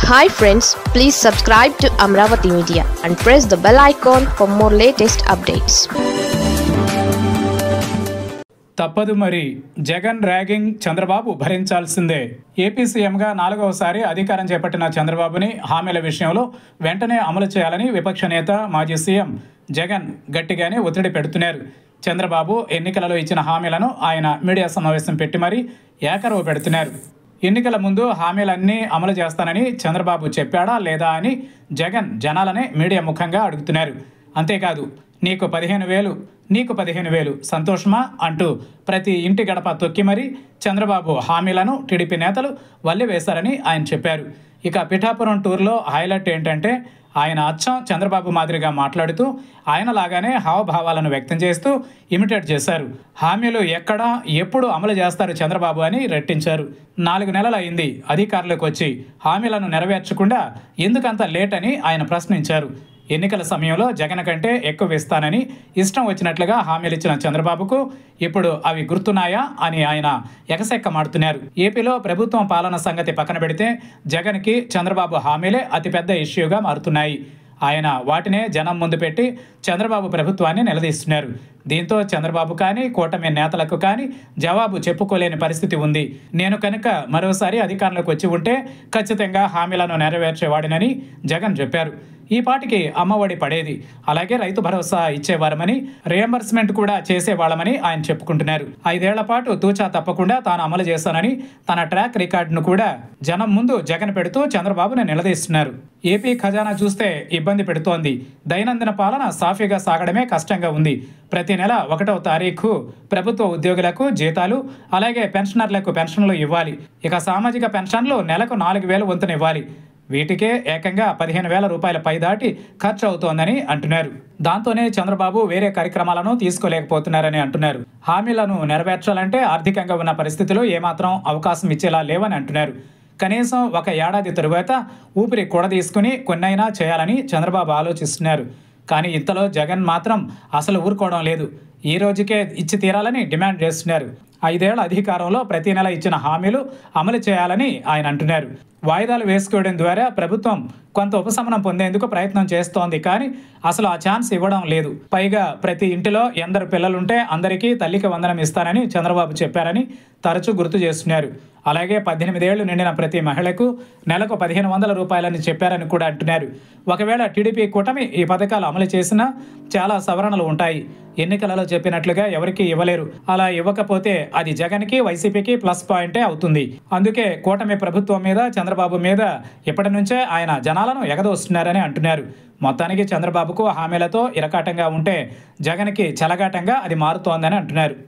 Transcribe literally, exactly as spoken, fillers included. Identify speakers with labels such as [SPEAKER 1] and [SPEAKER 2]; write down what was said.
[SPEAKER 1] Hi friends, please subscribe to Amravati Media and press the bell icon for more latest updates.
[SPEAKER 2] తప్పదు మరి Jagan ragging Chandrababu భరించాల్సిందే. AP సీఎంగా నాలుగవసారి అధికారం చేపట్టిన చంద్రబాబుని హామీల విషయంలో వెంటనే అమలు చేయాలని విపక్ష నేత మాజీ సీఎం జగన్ గట్టిగానే ఒత్తిడి పెడుతున్నారు. చంద్రబాబు ఎన్నికలలో ఇచ్చిన హామీలను ఆయన మీడియా సమావేశం పెట్టి మరీ ఏకరవు పెడుతున్నారు. ఎన్నికల ముందు హామీలన్నీ అమలు చేస్తానని చంద్రబాబు చెప్పాడా లేదా అని జగన్ జనాలనే మీడియా ముఖంగా అడుగుతున్నారు. అంతేకాదు నీకు పదిహేను వేలు నీకు పదిహేను వేలు సంతోషమా అంటూ ప్రతి ఇంటి గడప తొక్కి మరీ చంద్రబాబు హామీలను టీడీపీ నేతలు వల్లివేశారని ఆయన చెప్పారు. ఇక పిఠాపురం టూర్లో హైలైట్ ఏంటంటే ఆయన అచ్చం చంద్రబాబు మాదిరిగా మాట్లాడుతూ ఆయన లాగానే హావభావాలను వ్యక్తం చేస్తూ ఇమిటేట్ చేశారు. హామీలు ఎక్కడ ఎప్పుడు అమలు చేస్తారు చంద్రబాబు అని రెట్టించారు. నాలుగు నెలలు అయింది అధికారులకు వచ్చి హామీలను నెరవేర్చకుండా ఎందుకంత లేట్ అని ఆయన ప్రశ్నించారు. ఎన్నికల సమయంలో జగన్ కంటే ఎక్కువ ఇస్తానని ఇష్టం వచ్చినట్లుగా హామీలు ఇచ్చిన చంద్రబాబుకు ఇప్పుడు అవి గుర్తున్నాయా అని ఆయన ఎగసెక్కమాడుతున్నారు. ఏపీలో ప్రభుత్వం పాలన సంగతి పక్కన పెడితే జగన్కి చంద్రబాబు హామీలే అతిపెద్ద ఇష్యూగా మారుతున్నాయి. ఆయన వాటినే జనం ముందు పెట్టి చంద్రబాబు ప్రభుత్వాన్ని నిలదీస్తున్నారు. దీంతో చంద్రబాబు కానీ కూటమి నేతలకు కానీ జవాబు చెప్పుకోలేని పరిస్థితి ఉంది. నేను కనుక మరోసారి అధికారంలోకి వచ్చి ఉంటే ఖచ్చితంగా హామీలను నెరవేర్చేవాడినని జగన్ చెప్పారు. ఈ పాటికి అమ్మఒడి పడేది, అలాగే రైతు భరోసా ఇచ్చేవారమని, రియంబర్స్మెంట్ కూడా చేసేవాళ్ళమని ఆయన చెప్పుకుంటున్నారు. ఐదేళ్ల పాటు తూచా తప్పకుండా తాను అమలు చేశానని తన ట్రాక్ రికార్డును కూడా జనం ముందు జగన్ పెడుతూ చంద్రబాబును నిలదీస్తున్నారు. ఏపీ ఖజానా చూస్తే ఇబ్బంది పెడుతోంది. దైనందిన పాలన సాఫీగా సాగడమే కష్టంగా ఉంది. ప్రతి నెల ఒకటవ తారీఖు ప్రభుత్వ ఉద్యోగులకు జీతాలు, అలాగే పెన్షనర్లకు పెన్షన్లు ఇవ్వాలి. ఇక సామాజిక పెన్షన్లు నెలకు నాలుగు వేలు వంతున ఇవ్వాలి. వీటికే ఏకంగా పదిహేను వేల రూపాయల పై దాటి ఖర్చు అవుతోందని అంటున్నారు. దాంతోనే చంద్రబాబు వేరే కార్యక్రమాలను తీసుకోలేకపోతున్నారని అంటున్నారు. హామీలను నెరవేర్చాలంటే ఆర్థికంగా ఉన్న పరిస్థితులు ఏమాత్రం అవకాశం ఇచ్చేలా లేవని అంటున్నారు. కనీసం ఒక ఏడాది తరువాత ఊపిరి కూడదీసుకుని కొన్నైనా చేయాలని చంద్రబాబు ఆలోచిస్తున్నారు. కానీ ఇంతలో జగన్ మాత్రం అసలు ఊరుకోవడం లేదు. ఈ రోజుకే ఇచ్చి తీరాలని డిమాండ్ చేస్తున్నారు. ఐదేళ్ల అధికారంలో ప్రతి నెల ఇచ్చిన హామీలు అమలు చేయాలని ఆయన అంటున్నారు. వాయిదాలు వేసుకోవడం ద్వారా ప్రభుత్వం కొంత ఉపశమనం పొందేందుకు ప్రయత్నం చేస్తోంది, కానీ అసలు ఆ ఛాన్స్ ఇవ్వడం లేదు. పైగా ప్రతి ఇంటిలో ఎందరు పిల్లలుంటే అందరికీ తల్లికి వందనం ఇస్తానని చంద్రబాబు చెప్పారని తరచూ గుర్తు చేస్తున్నారు. అలాగే పద్దెనిమిదేళ్లు నిండిన ప్రతి మహిళకు నెలకు పదిహేను వందల రూపాయలని చెప్పారని కూడా అంటున్నారు. ఒకవేళ టీడీపీ కూటమి ఈ పథకాలు అమలు చేసినా చాలా సవరణలు ఉంటాయి. ఎన్నికలలో చెప్పినట్లుగా ఎవరికి ఇవ్వలేరు. అలా ఇవ్వకపోతే అది జగన్కి, వైసీపీకి ప్లస్ పాయింటే అవుతుంది. అందుకే కూటమి ప్రభుత్వం మీద, చంద్రబాబు మీద ఇప్పటి నుంచే ఆయన జనాలను ఎగదోస్తున్నారని అంటున్నారు. మొత్తానికి చంద్రబాబుకు హామీలతో ఇరకాటంగా ఉంటే జగన్కి చెలగాటంగా అది మారుతోందని అంటున్నారు.